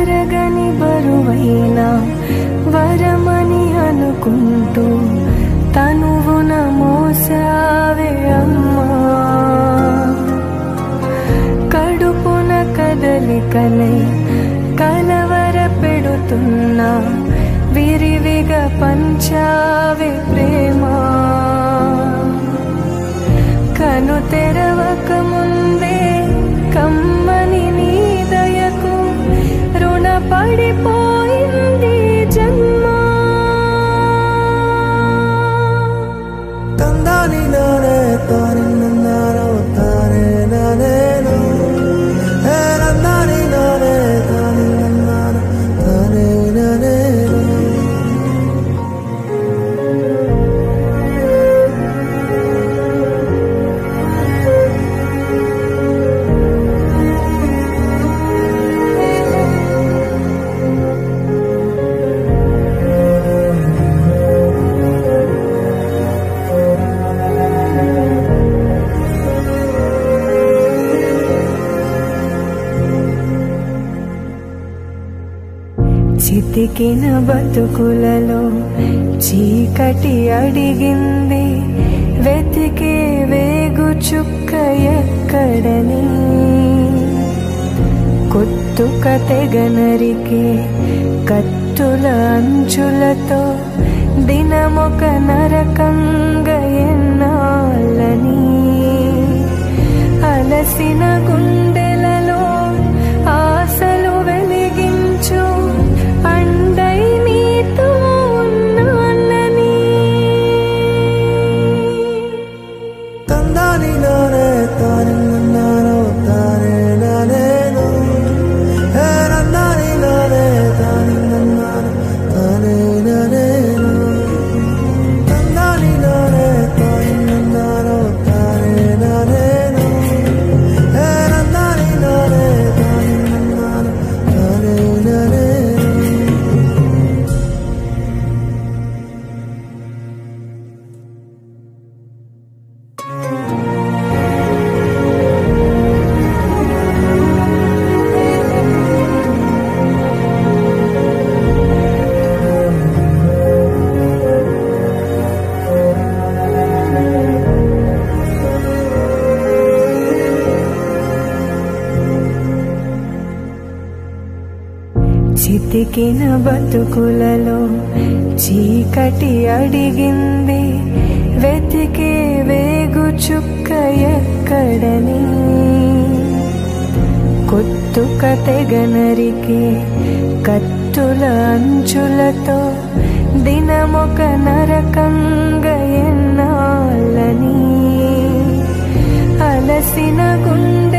తరగని బరువైన వరమని అనుకుంటూ తనువున మోసావే అమ్మా. కడుపున కదలికలై కలవర పెడుతున్నా విరివిగా పంచావే ప్రేమ. కను తెరవక ముందే కమ్మని నీ దయకు రుణపడిపోయింది జన్మ. తందాని నానే తాని నన్నారో తానే నానేను హే నందాని నానే తాని నన్నారో తానే నానేను. చితికిన బతుకులలో చీకటి అడిగింది వెతికే వేగు చుక్క ఎక్కడని. కొత్తుక తెగనరికే కత్తుల అంచులతో దినమొక నరకంగా ఎన్నాళ్ళని. అలసిన గుండెలలో ఆశలు వెలిగించు అండై నీతో ఉన్నానని. తందాని నానే తాని నన్నారో తానే నానేను హే నందాని నానే తాని నన్నారో తానే నానేను. తందాని నానే తాని నన్నారో తానే నానేను హే నందాని నానే తాని నన్నారో తానే నానేను. చితికిన బతుకులలో చీకటి అడిగింది వెతికే వేగు చుక్క ఎక్కడని. కొత్తుక తెగనరికే కత్తుల అంచులతో దినమొక నరకంగా ఎన్నాళ్ళని. అలసిన గుండె